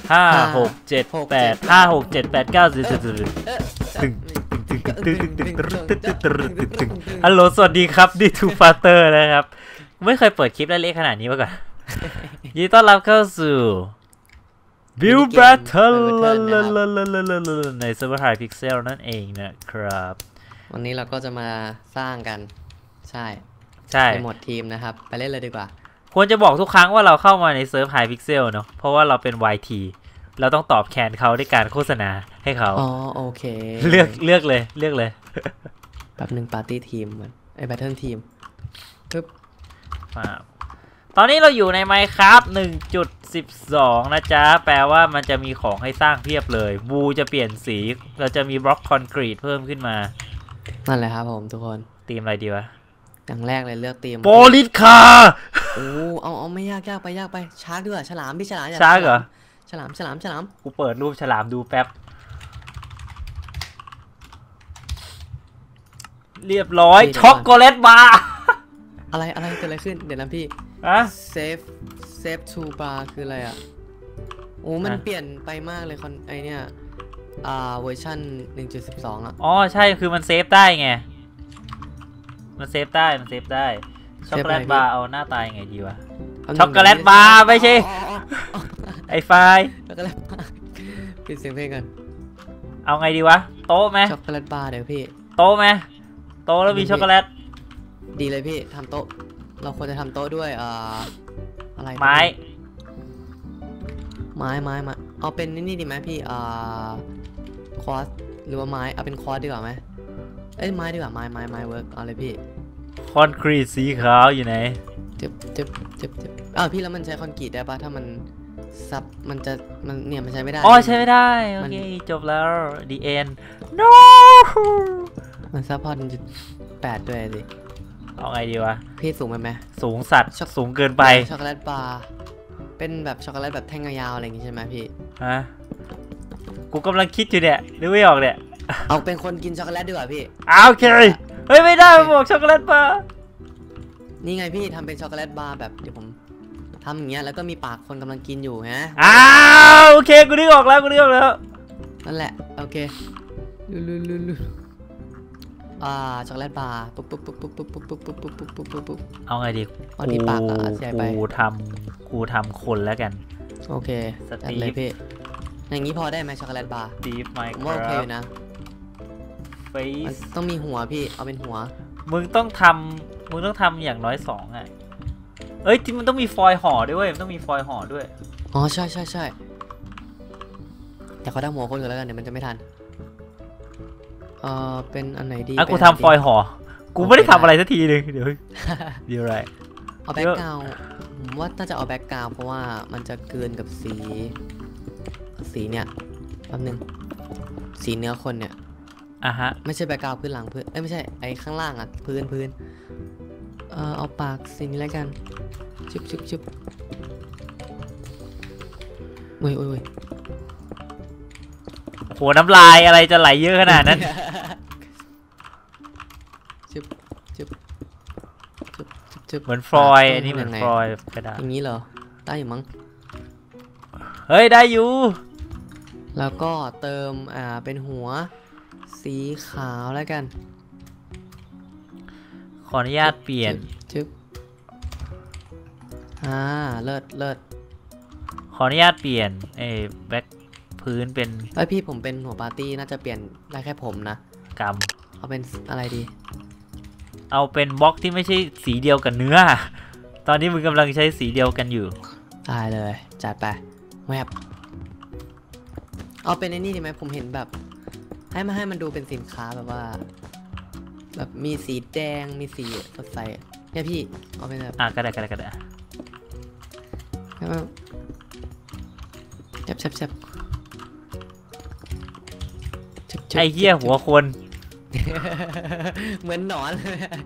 ฮัลโหลสวัสดีครับดิทูฟาเตอร์นะครับไม่เคยเปิดคลิปเล็กๆขนาดนี้มาก่อนยินดีต้อนรับเข้าสู่บิวแบทเทิลในเซิร์ฟเวอร์ไฮพิกเซลนั่นเองนะครับวันนี้เราก็จะมาสร้างกันใช่ในโหมดทีมนะครับไปเล่นเลยดีกว่าควรจะบอกทุกครั้งว่าเราเข้ามาในเซิร์ฟไฮพิกเซลเนาะเพราะว่าเราเป็น YT เราต้องตอบแทนเขาด้วยการโฆษณาให้เขาอ๋อโอเคเลือกเลยแบบหนึ่งปาร์ตี้ทีมเหมือนไอ้แบทเทิลทีมปึ๊บตอนนี้เราอยู่ใน Minecraft 1.12 นะจ๊ะแปลว่ามันจะมีของให้สร้างเพียบเลยบูจะเปลี่ยนสีเราจะมีบล็อกคอนกรีตเพิ่มขึ้นมานั่นแหละครับผมทุกคนธีมอะไรดีวะอย่างแรกเลยเลือกธีมโปลิสคาโอ้เอาไม่ยากไปชาร์กด้วยฉลามพี่ฉลามชาร์กเหรอฉลามกูเปิดรูปฉลามดูแป๊บเรียบร้อยช็อกโกแลตบาร์อะไรเกิดอะไรขึ้นเดี๋ยวนะพี่เซฟทูบาร์คืออะไรอ่ะโอ้มันเปลี่ยนไปมากเลยไอเนี่ยเวอร์ชัน 1.12 อ่ะอ๋อใช่คือมันเซฟได้ไงมันเซฟได้ช็อกโกแลตบาร์เอาหน้าตายไงดีวะช็อกโกแลตบาร์ไม่ใช่ไอไฟช็อกโกแลตปิดเสียงเพลงกันเอาไงดีวะโต๊ะไหมช็อกโกแลตบาร์เดี๋ยวพี่โต๊ะไหมโต๊ะแล้วมีช็อกโกแลตดีเลยพี่ทำโต๊ะเราควรจะทำโต๊ะด้วยอะไรไม้เอาเป็นนี่ดีไหมพี่คอร์สหรือว่าไม้เอาเป็นคอร์สดีกว่าไหมไม้ดีกว่าไม้เวิร์กเอาเลยพี่คอนกรีตสีขาวอยู่ไหนเจ็บพี่แล้วมันใช้คอนกรีตได้ปะถ้ามันซับมันเนี่ยมันใช้ไม่ได้อ๋อใช้ไม่ได้โอเคจบแล้ว the end no มันซับพอ1.8ด้วยสิเอาไงดีวะพี่สูงไปไหมสูงสัตว์สูงเกินไปช็อกโกแลตบาร์เป็นแบบช็อกโกแลตแบบแท่งยาวๆอะไรอย่างงี้ใช่ไหมพี่ฮะกูกำลังคิดอยู่เนี่ยนึกไม่ออกเนี่ยเอาเป็นคนกินช็อกโกแลตดีกว่าพี่โอเคเฮ้ยไม่ได้บอกช็อกโกแลตบาร์นี่ไงพี่ทำเป็นช็อกโกแลตบาร์แบบเดี๋ยวผมทำอย่างเงี้ยแล้วก็มีปากคนกำลังกินอยู่ฮะโอเคกูนึกออกแล้วนั่นแหละโอเคช็อกโกแลตบาร์ปุ๊บเอาไงดีเอาที่ปากใส่ไปกูทำคนแล้วกันโอเคจัดเลยพี่อย่างนี้พอได้ไหมช็อกโกแลตบาร์โอเคนะต้องมีหัวพี่เอาเป็นหัวมึงต้องทำอย่างน้อย2อ่ะเอ้ยที่มันต้องมีฟอยล์ห่อด้วยมันต้องมีฟอยล์ห่อด้วยอ๋อใช่แต่เขาทำหัวคนกันแล้วกันเดี๋ยวมันจะไม่ทันเป็นอันไหนดีกูทำฟอยล์ห่อกูไม่ได้ทำอะไรสักทีนึงเดี๋ยวอะไรเอาแบ็กกราวด์ผมว่าน่าจะเอาแบ็กกราวด์เพราะว่ามันจะเกินกับสีเนี่ยแป๊บนึงสีเนื้อคนเนี่ยฮะไม่ใช่แบ็กกราวด์พื้นหลังพื้นไม่ใช่ไอ้ข้างล่างอ่ะพื้นเอาปากสีนี้แล้วกันชุบโอ้ยโหน้ำลายอะไรจะไหลเยอะขนาดนั้นชุบเหมือนฟลอยอันนี้เหมือนฟลอยกระดาษอย่างนี้เหรอได้อยู่มั้งเฮ้ยได้อยู่แล้วก็เติมเป็นหัวสีขาวแล้วกันขออนุญาตเปลี่ยนเลิศขออนุญาตเปลี่ยนแบ็คพื้นเป็นพี่ผมเป็นหัวปาร์ตี้น่าจะเปลี่ยนได้แค่ผมนะกรรมเอาเป็นอะไรดีเอาเป็นบล็อกที่ไม่ใช่สีเดียวกับเนื้อตอนนี้มึงกำลังใช้สีเดียวกันอยู่ได้เลยจัดไปแวบเอาเป็นไอ้นี่ดีไหมผมเห็นแบบให้มันดูเป็นสินค้าแบบว่าแบบมีสีแดงมีสีสดใสเนี่ยพี่เอาเป็นแบบก็ได้แซ่บไอ้เหี้ยหัวคนเหมือนหนอน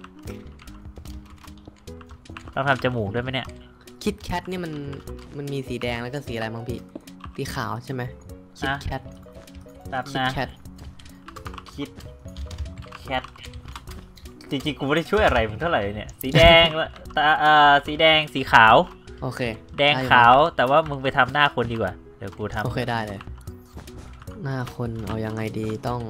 ต้องทำจมูกด้วยไหมเนี่ยคิดแคทนี่มันมีสีแดงแล้วก็สีอะไรบ้างพี่สีขาวใช่ไหมคิดแคทจริงๆกูไม่ได้ช่วยอะไรมึงเท่าไหร่เนี่ยสีแดงสีแดงสีขาวโอเคแดงขาวแต่ว่ามึงไปทำหน้าคนดีกว่าเดี๋ยวกูทำโอเคได้เลย หน้าคนเอายังไงดีต้อง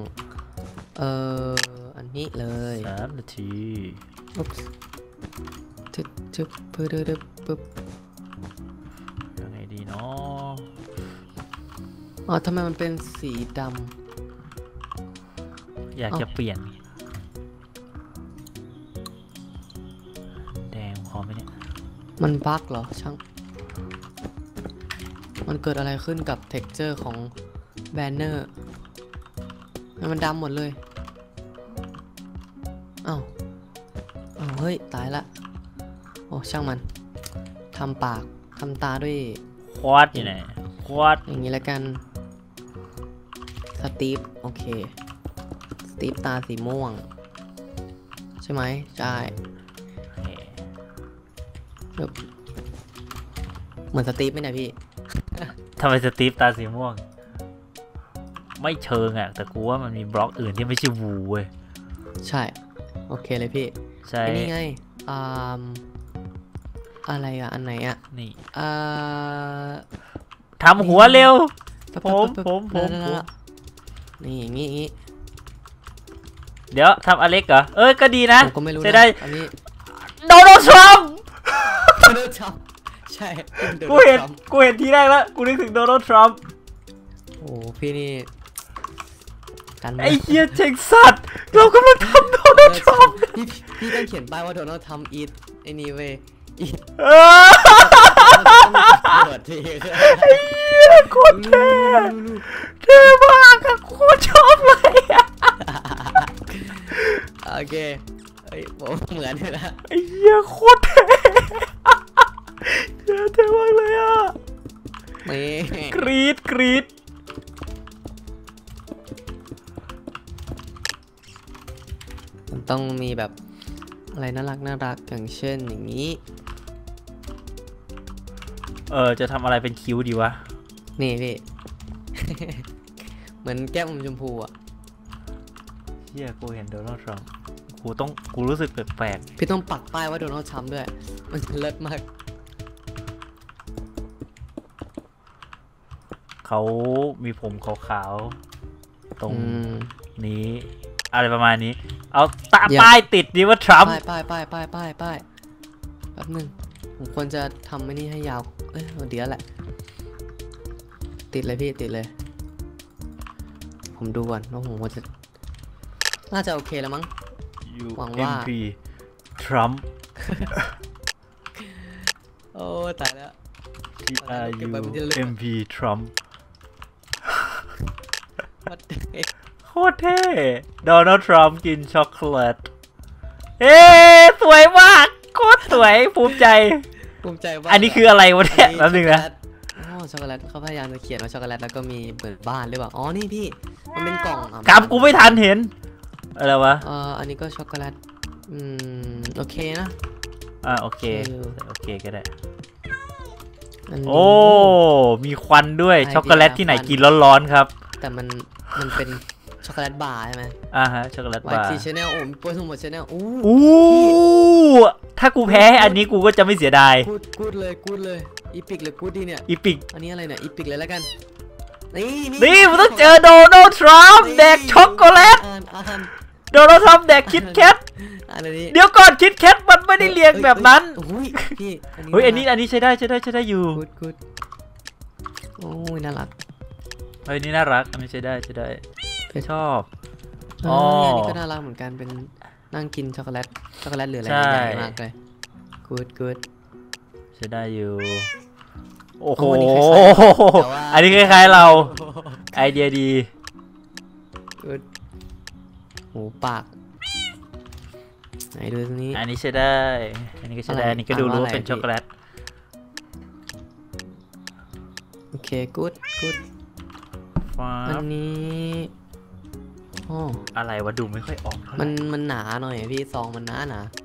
อันนี้เลย 3 นาทีอุ๊บทึบทึบปึ๊บปึ๊บปึ๊บยังไงดีเนาะอ๋อทำไมมันเป็นสีดอยากจะเปลี่ยน แดงพอไหมเนี่ยำมันบั๊กเหรอช่างมันเกิดอะไรขึ้นกับ texture ของแบนเนอร์มันดำหมดเลยอ้าวเฮ้ยตายละโอ้ช่างมันทำปากทำตาด้วยควอดอยู่ไหนควอดอย่างนี้แล้วกันสตีฟโอเคสตีฟตาสีม่วงใช่ไหมใช่แบบเหมือนสตีฟไหมเนี่ยพี่ทำไมสตีฟตาสีม่วง ไม่เชิงอ่ะ แต่กูว่ามันมีบล็อกอื่นที่ไม่ใช่วูเว้ยใช่โอเคเลยพี่ใช่ไอ้นี่ไงอะไรอะอันไหนอะนี่อ่าทำหัวเร็วปั๊บผมปั๊บผมปั๊บนี่อย่างงี้อย่างงี้เดี๋ยวทำอเล็กเหรอ ก็ดีนะผมก็ไม่รู้ใช่นะได้อันนี้โดนัลด์ทรัมป์โดนัลด์ทรัมป์ใช่กูเห็นทีแรกแล้ว กูนึกถึงโดนัลด์ทรัมป์โอ้พี่นี่กันไอ้เหี้ยเจ๋งสัตว์ เรากำลังทำโดนัลด์ทรัมป์พี่ต้องเขียนป้ายว่าโดนัลด์ทรัมป์อีทไอ้นี่เว้ยอีทเออเปิดทีไอ้เหี้ยโคตรเท่เท่มากอะโคตรชอบเลยอะโอเคเฮ้ยผมเหมือนเลยนะไอ้เหี้ยโคตรเท่เท่มากเลยอะนี่กรี๊ดกรี๊ดมันต้องมีแบบอะไรน่ารักน่ารักอย่างเช่นอย่างนี้จะทำอะไรเป็นคิ้วดีวะนี่พี่ เหมือนแก้มอมชมพูอ่ะเฮียกูเห็นโดนัลด์ทรัมป์กูรู้สึกแปลกพี่ต้องปักป้ายว่าโดนัลด์ทรัมป์ด้วย มันจะเลิศมากๆเขามีผมขาวๆตรงอืมนี้ อะไรประมาณนี้ เอาตาเยี่ยมป้ายติดดีว่าทรัมป์ป้ายแป๊บหนึงผมควรจะทำไอ้นี่ให้ยาว เอ้ยเดี๋ยวแหละ ติดเลยพี่ติดเลย ผมดูก่อนว่าผมควรจะ น่าจะโอเคแล้วมั้ง หวังว่า UMP ทรัมป์โอ้ตายแล้ว เก็บไว้เป็นที่ระลึก TRUMP ทรัมป์ What the heck โคตรเท่โดนัลด์ทรัมป์กินช็อกโกแลตสวยมาก โคตรสวย ภูมิใจภูมิใจมากอันนี้คืออะไรวะเนี่ยแป๊บนึงนะช็อกโกแลตเขาพยายามจะเขียนว่าช็อกโกแลตแล้วก็มีเหมือนบ้านหรือเปล่า อ๋อ นี่พี่ มันเป็นกล่องอ่ะกำกูไม่ทันเห็น อะไรวะอันนี้ก็ช็อกโกแลต โอเคนะโอเค โอเคก็ได้อันนี้โอ้ มีควันด้วยไอเดียช็อกโกแลตที่ไหนกินร้อนๆครับแต่มันเป็นช็อกโกแลตบาร์ใช่ไหมฮะ ช็อกโกแลตไวบาร์ทีชาแนลโอ้โปรสมบทชาแนลอู้อู้ถ้ากูแพ้อันนี้กูก็จะไม่เสียดายกูดเลยอีพิกเลยกูดดีเนี่ยอีปิกอันนี้อะไรเนี่ยอีพิกเลยแล้วกัน นี่นี่มันต้องเจอโดนัลด์ทรัมป์แดกช็อกโกแลตอ่านโดนัลด์ทรัมป์แดกคิดแคทอันนี้เดี๋ยวก่อนคิดแคทมันไม่ได้เรียงแบบนั้นอุ้ยพี่เฮ้ย อันนี้ใช้ได้อยู่กูดโอ้ยน่ารักเฮ้ย นี่น่ารัก อันนี้ใช้ได้ชอบ อ๋ออันนี้ก็น่ารักเหมือนกันเป็นนั่งกินช็อกโกแลตหรืออะไรใช่ใหญ่มากเลยกูดใช้ได้อยู่ โอ้โหโอ้นี่คล้ายๆแต่ว่าอันนี้คล้ายๆเรา ไอเดียดีกูดโอ้ปากไหนดูตรงนี้อันนี้ใช้ได้ อันนี้ก็ใช้ได้อะไรอันนี้ก็ดูรู้ว่าอ่านว่าอะไรเป็นช็อกโกแลตโอเคกูดฟ้าอันนี้อ๋ออะไรวะดูไม่ค่อยออกเท่าไหร่มันหนาหน่อยพี่ซองมันหนา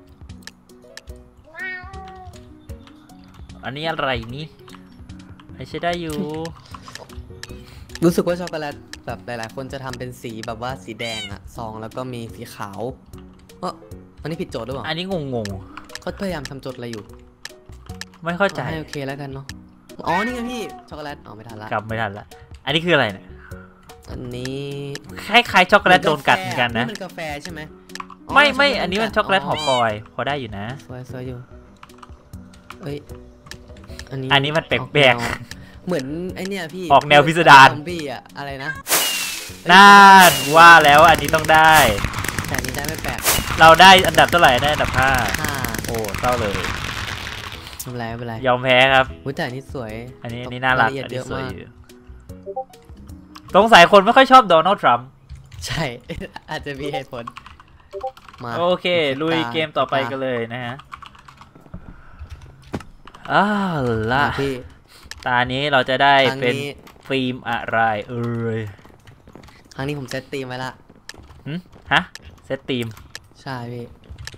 อันนี้อะไรนี่อันนี้ใช้ได้อยู่รู้สึกว่าช็อกโกแลตแบบหลายๆ คนจะทำเป็นสีแบบว่าสีแดงอะซองแล้วก็มีสีขาวอันนี้ผิดโจทย์หรือเปล่าอันนี้งงเขาพยายามทำโจทย์อะไรอยู่ๆ ไม่เข้าใจให้โอเคแล้วกันเนาะอ๋อนี่ไงพี่ช็อกโกแลตอ๋อไม่ทันละกลับไม่ทันละอันนี้คืออะไรเนี่ยอันนี้คล้ายๆช็อกโกแลตโดนกัดเหมือนกันนะมันกาแฟใช่ไหมไม่อันนี้มันช็อกโกแลตห่อฟอยล์พอได้อยู่นะสวยอยู่เอ้ยอันนี้มันแปลกเหมือนไอเนี่ยพี่ออกแนวพิสดารซอมบี้อะอะไรนะน่าว่าแล้วอันนี้ต้องได้แต่อันนี้ได้ไม่แปลกเราได้อันดับเท่าไหร่ได้อันดับ5 5 โอ้เศร้าเลยไม่เป็นไรยอมแพ้ครับอุ๊ยแต่อันนี้สวยอันนี้น่ารักละเอียดอันเยนี้อะสวยมากอยู่สงสัยคนไม่ค่อยชอบโดนัลด์ทรัมป์ใช่ อาจจะมีเหตุผลมาโอเคลุยเกมต่อไปกันเลยนะฮะอ้าวล่ะพี่ตานี้เราจะได้ครั้งเป็นนี้ฟิล์มอะไรเอ่ยครั้งนี้ผมเซตตีมไว้ละฮะเซตทีมใช่พี่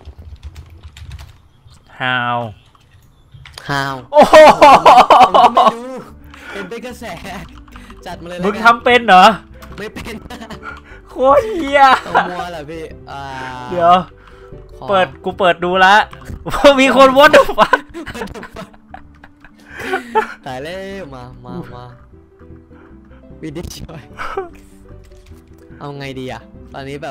how ฮาวโอ้โหผมก็ไม่รู้เป็นไปกระแส จัดมาเลยมึงแล้วกันทำเป็นเหรอไม่เป็นโคตรเฮียตัวมัวเหรอพี่เดี๋ยวขอกูเปิดดูละมีคนวอดดูฟังตายแล้วมาวิดีช่วยเอาไงดีอ่ะตอนนี้แบบ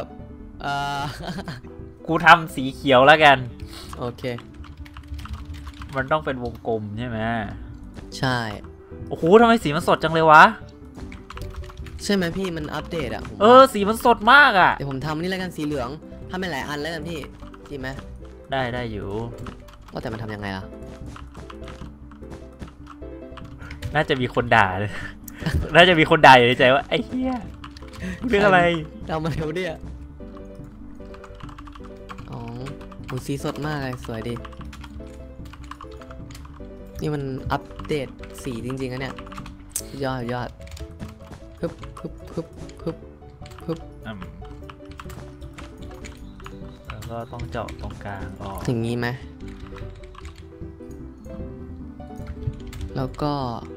กูทำสีเขียวแล้วกันโอเคมันต้องเป็นวงกลมใช่ไหมใช่โอ้โหทำไมสีมันสดจังเลยวะใช่ไหมพี่มันอัปเดตอ่ะผมสีมันสดมากอ่ะเดี๋ยวผมทำนี่แล้วกันสีเหลืองทำเป็นหลายอันแล้วกันพี่ดีไหมได้อยู่ว่าแต่มันทำยังไงล่ะน่าจะมีคนด่าเลย น่าจะมีคนด่าอยู่ในใจว่าไอ้เหี้ยเรื่องอะไรเรามาเร็วเนี่ยอ๋อโหสีสดมากเลยสวยดีนี่มันอัปเดตสีจริงๆนะเนี่ยยอดฮึบแล้วก็ต้องเจาะตรงกลางออกอย่างนี้ไหมแล้วก็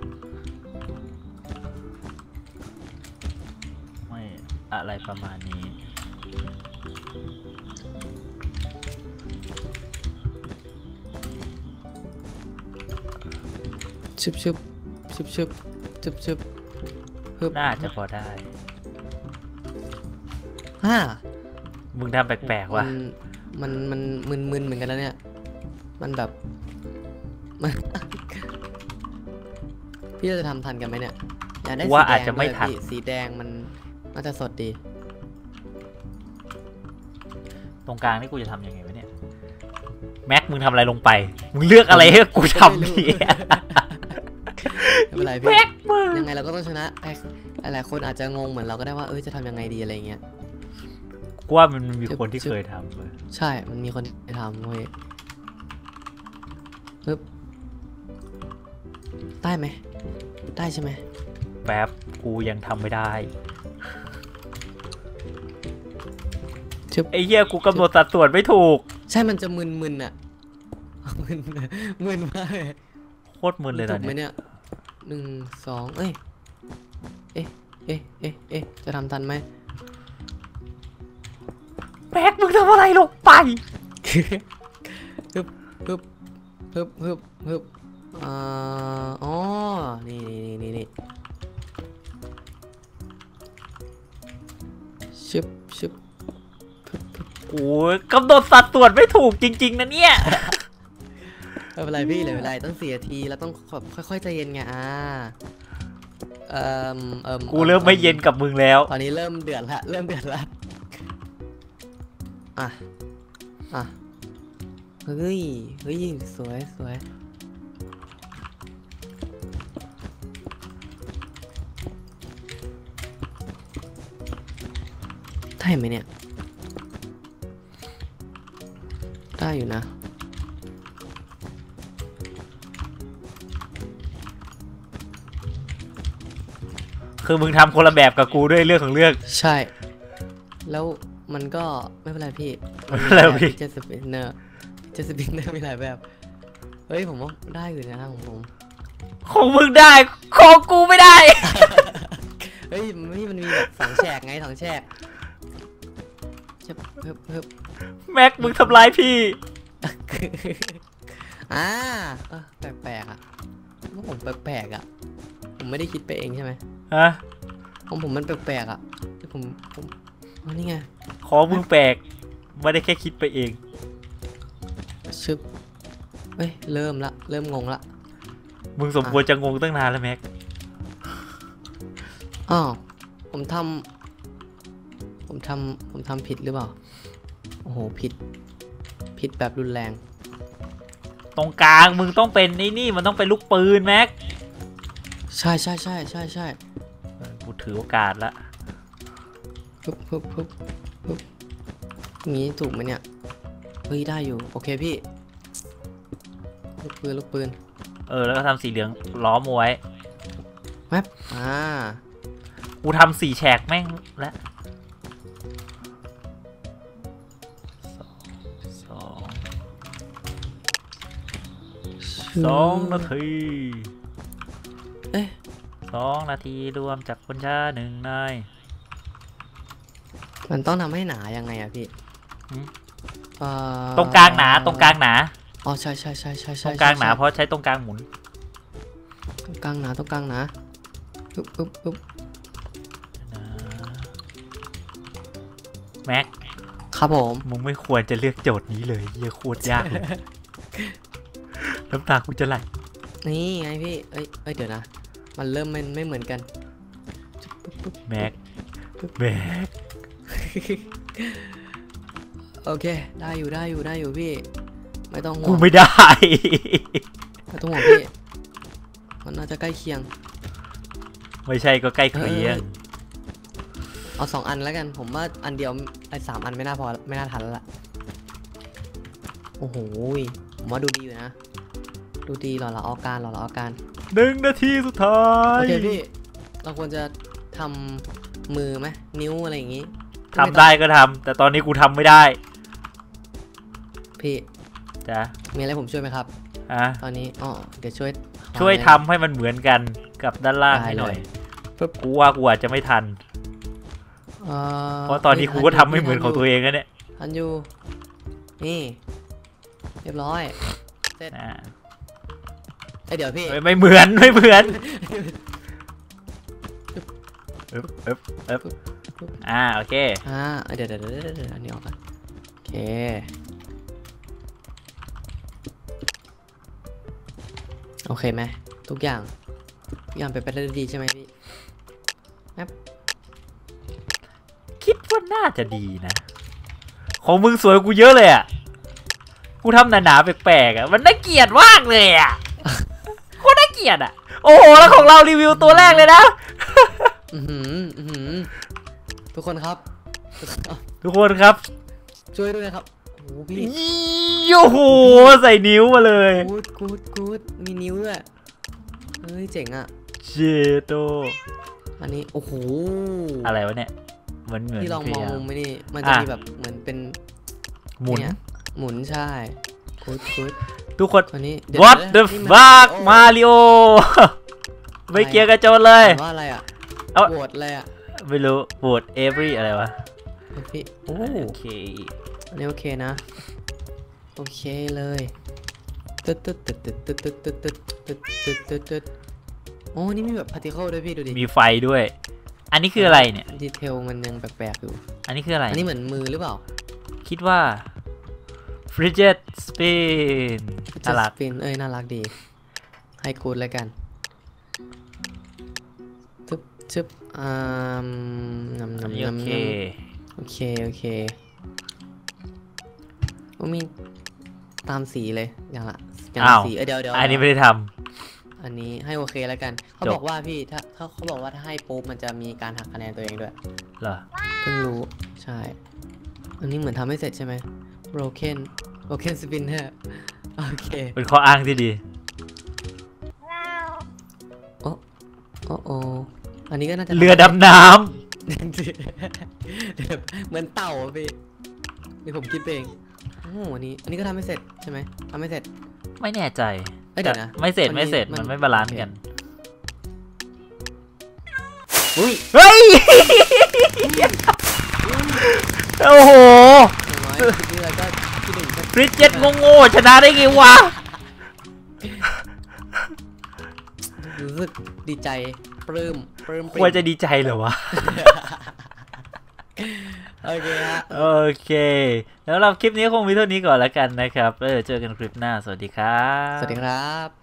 ไม่อะไรประมาณนี้ชึบฮึบน่าจะพอได้ฮ่ามึงทำแปลกๆว่ะมันมึนเหมือนกันแล้วเนี่ยมันแบบมัน พี่จะทำทันกันไหมเนี่ยอยากได้ว่าสีแดอาจงจะไม่ด้วยทันพี่สีแดงมันน่าจะสดดีตรงกลางนี่กูจะทำยังไงวะเนี่ยแม็กมึงทำอะไรลงไปมึงเลือกอะไรให้กูทำเนี่ยไม่เป็นไรพี่แม็กมึงยังไงเราก็ต้องชนะหลายคนอาจจะงงเหมือนเราก็ได้ว่าจะทำยังไงดีอะไรเงี้ยกูว่ามันมีคนที่เคยทำเลยใช่มันมีคนไปทำเว้ยปึ๊บได้ไหมได้ใช่ไหมแป๊บกูยังทำไม่ได้ชึบไอ้เหี้ยกูกำหนดสัดส่วนไม่ถูกใช่มันจะมึนๆอ่ะมึนมากเลยโคตรมึนเลยตถูอนกไหมนี้เนี่ย1 2เอ๊ะจะทำทันไหมแม็กมึงทำอะไรลงไปฮึบอ๋อนี่ชึบกูกำหนดสัดส่วนไม่ถูกจริงๆนะเนี่ยไม่เป็นไรพี่เลยไม่เป็นไรต้อง4 นาทีแล้วต้องค่อยๆใจเย็นไงกูเริ่มไม่เย็นกับมึงแล้วตอนนี้เริ่มเดือดละอ่ะเฮ้ยสวยได้ไหมเนี่ยได้อยู่นะคือมึงทำคนละแบบกับกูด้วยเรื่องของเรื่องใช่ แล้วมันก็ไม่เป็นไรพี่ไม่เป็นไรพี่เจสปินเนอร์มีหลายแบบ เฮ้ยผมว่าได้อยู่นะของผมของมึงได้ของกูไม่ได้เฮ้ยมันมีแบบ2 แฉกไง2 แฉกเพิ่มแม็กมึงทำร้ายพี่แปลกๆอ่ะว่าผมแปลกๆอ่ะผมไม่ได้คิดไปเองใช่ไหมฮะของผมมันแปลกๆอ่ะผมอ๋อนี่ไงของมึงแปลกไม่ได้แค่คิดไปเองชึบเฮ้ยเริ่มงงละมึงสมควรจะงงตั้งนานแล้วแม็กอ้าวผมทำผิดหรือเปล่าโอ้โหผิดแบบรุนแรงตรงกลางมึงต้องเป็นนี่มันต้องเป็นลูกปืนแม็กใช่กูถือโอกาสละปึ๊บงี้ถูกไหมเนี่ยเฮ้ยได้อยู่โอเคพี่ลูกปืนแล้วก็ทำสีเหลืองล้อมเอาไว้แมปกูทำ4 แฉกแม่งแล้วสองนาทีเอ๊ะ 2 นาทีรวมจากคนช้า1 นายมันต้องทำให้หนายังไงอะพี่ตรงกลางหนาตรงกลางหนาอ๋อใช่ตรงกลางหนาเพราะใช้ตรงกลางหมุนตรงกลางหนาปึ๊บแม็กครับผมมึงไม่ควรจะเลือกโจทย์นี้เลยเหี้ยโคตรยากเลย น้ำตากูจะไหลนี่ไงพี่เอ้ยเดี๋ยวนะมันเริ่มไม่เหมือนกันแม็กโอเคได้อยู่พี่ไม่ต้องห่วงกูไม่ได้ไม่ต้องห่วงพี่มันน่าจะใกล้เคียงไม่ใช่ก็ใกล้เคียงเอา2 อันแล้วกันผมว่าอันเดียวไอ้3 อันไม่น่าพอไม่น่าทันแล้วล่ะโอ้โหผมว่าดูดีอยู่นะดูดีหล่อละอาการ 1 นาทีสุดท้ายโอเคพี่เราควรจะทำมือไหมนิ้วอะไรอย่างงี้ทำได้ก็ทำแต่ตอนนี้กูทำไม่ได้พี่จ้ะมีอะไรผมช่วยไหมครับตอนนี้เดี๋ยวช่วยทำให้มันเหมือนกันกับด้านล่างให้หน่อยกูว่ากูอาจจะไม่ทันเพราะตอนนี้กูก็ทำไม่เหมือนของตัวเองนะเนี่ยทันอยู่นี่เรียบร้อยเสร็จเดี๋ยวพี่ไม่เหมือนโอเคเดี๋ยวอันนี้ออกกันโอเคไหมทุกอย่างเป็นไปได้ดีใช่ไหมพี่คิดว่าน่าจะดีนะของมึงสวยกูเยอะเลยอ่ะกูทำหนาๆแปลกๆอ่ะมันน่าเกลียดมากเลยอ่ะโคตรน่าเกลียดอ่ะโอ้โหแล้วของเรารีวิวตัวแรกเลยนะทุกคนครับช่วยด้วยนะครับโอ้พี่โอ้โหใส่นิ้วมาเลยกูดมีนิ้วด้วยเฮ้ยเจ๋งอ่ะเจโตอันนี้โอ้โหอะไรวะเนี่ยเหมือนที่ลองมองมุมไม่นี่มันจะมีแบบเหมือนเป็นหมุนใช่กูดทุกคนนี้ What the fuck มาริโอไม่เกี่ยวกับโจรเลยว่าอะไรอ่ะโหวตอะไรอ่ะไม่รู้โหวต every อะไรวะพี่โอเคอันนี้โอเคนะโอเคเลยตึ๊ดโอ้นี่มีแบบพาร์ติเคิลด้วยพี่ดูดิมีไฟด้วยอันนี้คืออะไรเนี่ยดีเทลมันยังแปลกๆอยู่อันนี้คืออะไรอันนี้เหมือนมือหรือเปล่าคิดว่า Fidget Spin น่ารักน่ารักดีให้กูดเลยกันชึบโอเคมีตามสีเลยอย่างละสีเดี๋ยวอันนี้ไม่ได้ทำอันนี้ให้โอเคแล้วกันเขาบอกว่าพี่ถ้าเขาบอกว่าถ้าให้ปุ๊บมันจะมีการหักคะแนนตัวเองด้วยเหรอเพิ่งรู้ใช่อันนี้เหมือนทำไม่เสร็จใช่ไหม broken spinner โอเคเป็นข้ออ้างที่ดีโอ้อันนี้ก็น่าจะเรือดำน้ำเหมือนเต่าพี่นี่ผมคิดเองอันนี้ก็ทำไม่เสร็จใช่ไหมทำไม่เสร็จไม่แน่ใจเดี๋ยวนะไม่เสร็จมันไม่บาลานซ์กันเฮ้ยโอ้โหฟริดเจ็ตโง่ๆชนะได้ไงวะรู้สึกดีใจปลื้มควรจะดีใจเหรอวะโอเคฮะโอเคแล้วเราคลิปนี้คงมีเท่านี้ก่อนแล้วกันนะครับแล้วเดี๋ยวเจอกันคลิปหน้าสวัสดีครับสวัสดีครับ